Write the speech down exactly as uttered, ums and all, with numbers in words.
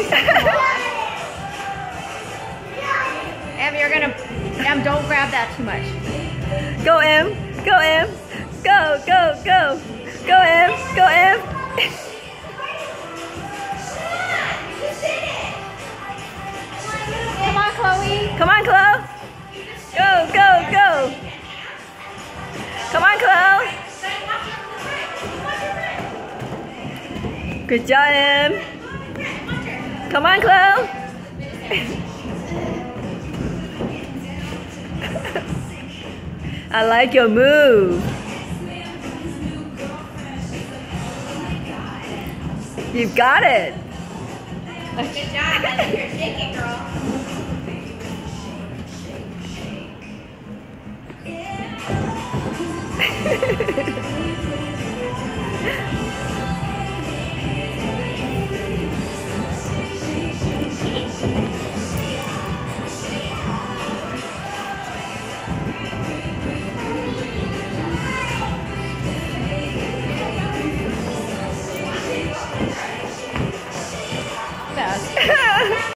Em, you're gonna. Em, don't grab that too much. Go, Em. Go, Em. Go, go, go. Go, Em. Go, Em. Come on, Chloe. Come on, Chloe. Go, go, go. Come on, Chloe. Good job, Em. Come on, Chloe. I like your move. You've got it. Good job. I think you're shaking, girl.